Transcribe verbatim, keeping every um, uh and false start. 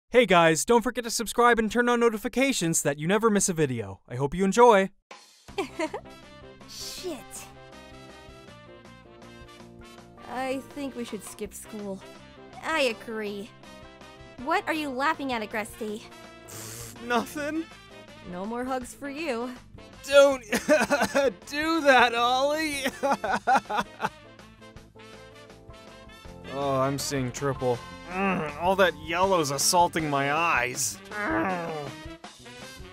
Hey guys, don't forget to subscribe and turn on notifications so that you never miss a video. I hope you enjoy. Shit. I think we should skip school. I agree. What are you laughing at, Agresti? Nothing. No more hugs for you. Don't do that, Ollie. Oh, I'm seeing triple. Mm, all that yellow's assaulting my eyes. Mm.